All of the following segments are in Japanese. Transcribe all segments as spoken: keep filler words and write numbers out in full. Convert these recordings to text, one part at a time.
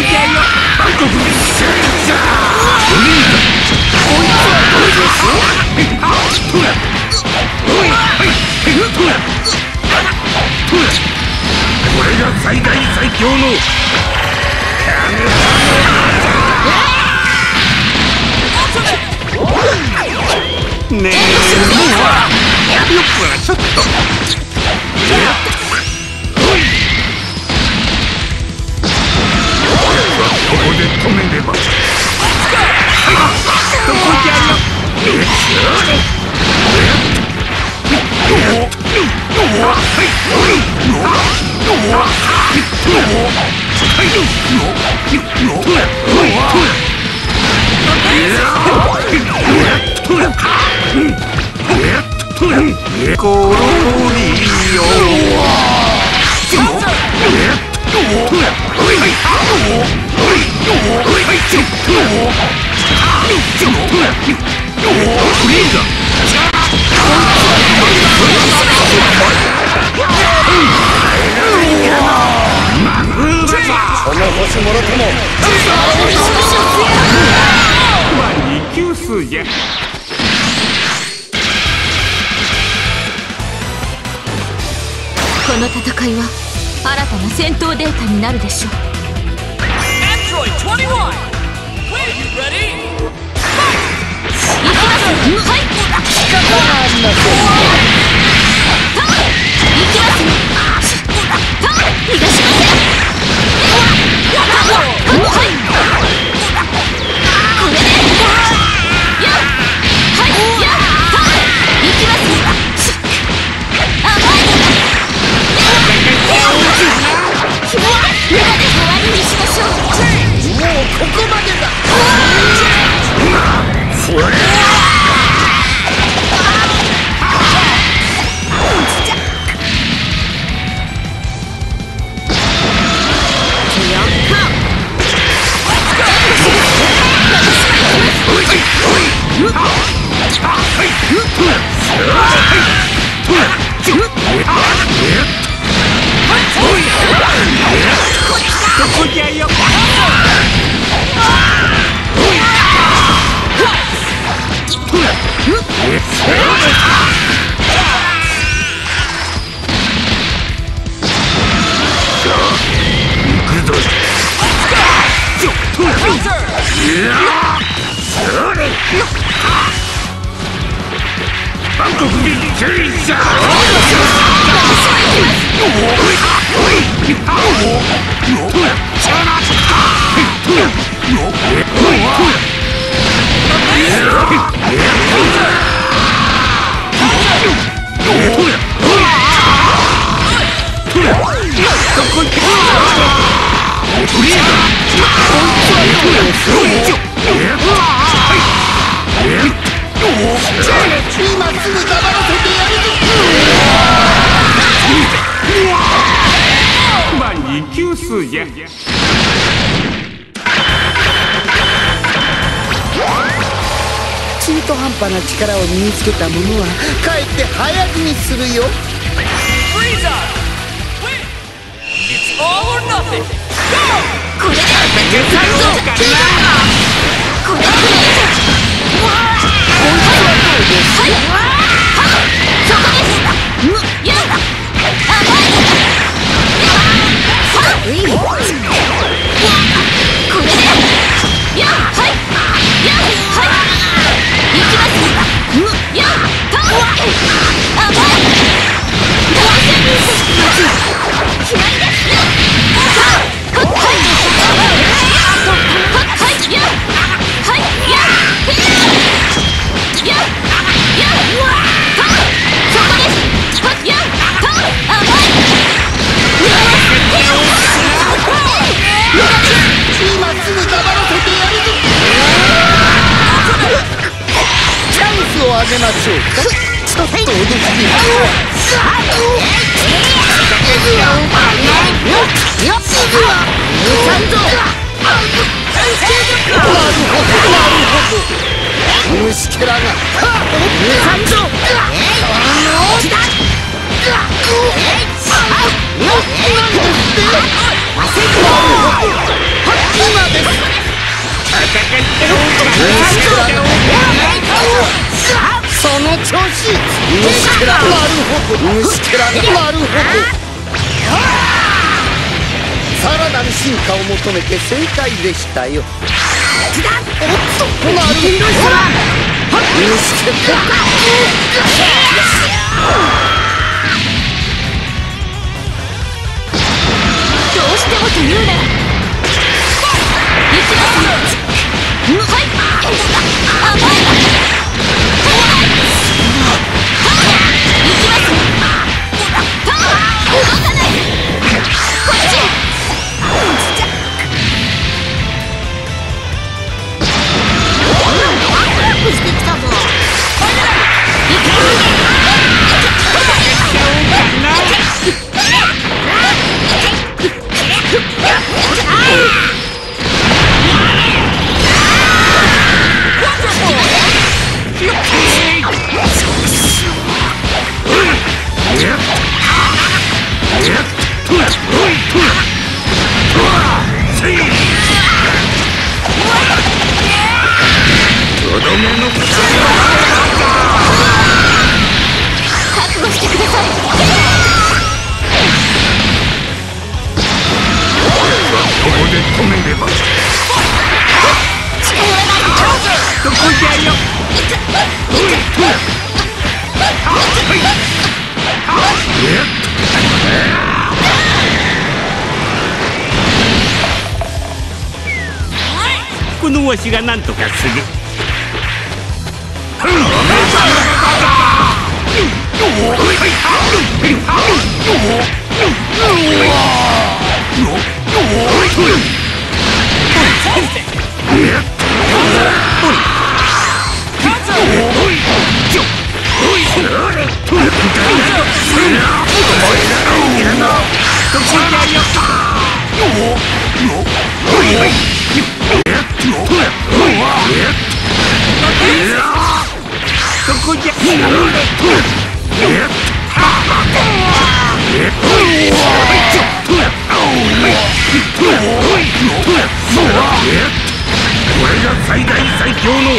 最大最強のねえ、もうよくはちょっとここで止めればどこじゃよ。コロリよこの星もろとも二級数じゃ。 この戦いは新たな戦闘データになるでしょう。 中途半端な力を身につけた者はかえって早死にするよ。 これであげましょうか。ちょっとおどきに虫けらがその調子。虫けら。なるほど。虫けら。なるほど。さらなる進化を求めて正解でしたよ。おっと、なるほど。虫けら。 どうしてもと言うなら行きますよ。はい、甘いわ。行きますよ。動かない。こっちへ。してきたぞ。行け。覚悟してください。 ここで止めれば。どこじゃよ。このわしが何とかする。これが最大最強の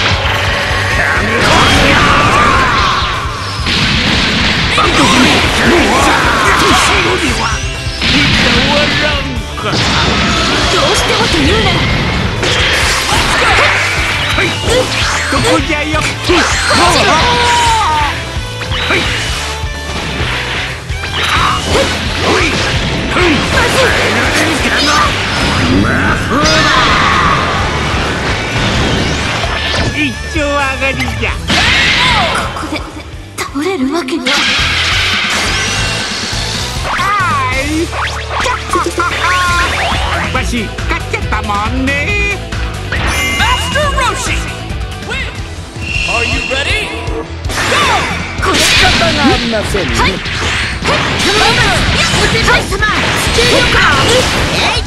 どうしてもと言うならどこじゃよ。一丁上がりじゃ。 ここで倒れるわけには。 わし勝っちゃったもんね。 これ仕方がありませんね。 はい。はい様。ステレオか。えい。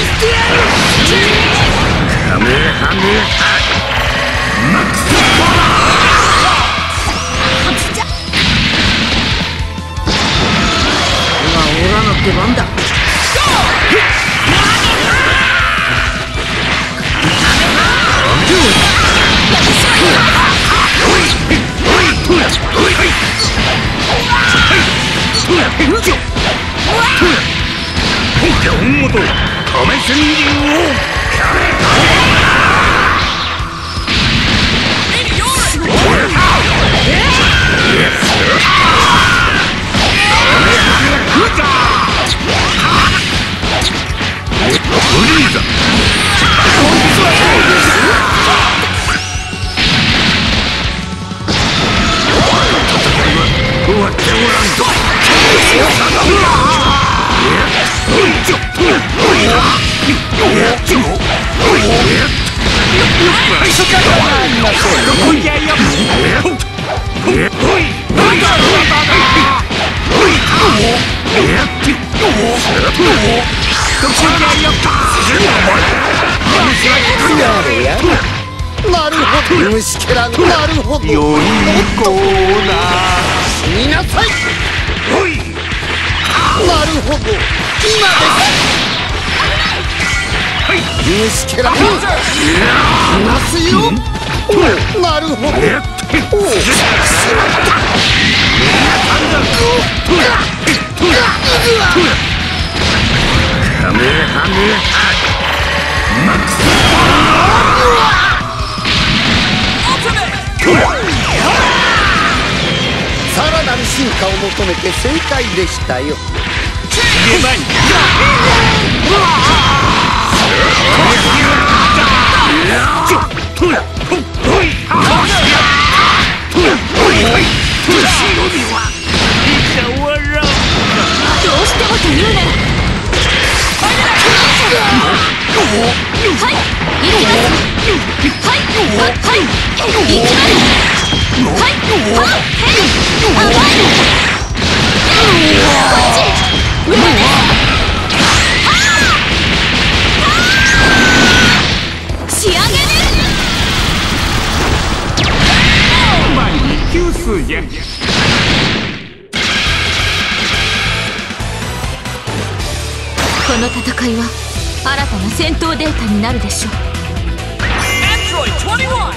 カメハメハマックスパワー。 なるほど、虫けら、なるほど。 よい子だ。 死になさい。 おい。 なるほど、今です。虫けら、いますよ。なるほど。おお、しまった。 カメハメハマックス。 さらなる進化を求めて正解でしたよ。 どうしてもと言うならはい行きますはいはい行きますはいはっへい甘いこっち裏ですはぁ仕上げですまあ一級数じゃ。 この戦いは新たな戦闘データになるでしょう。 アンドロイドにじゅういち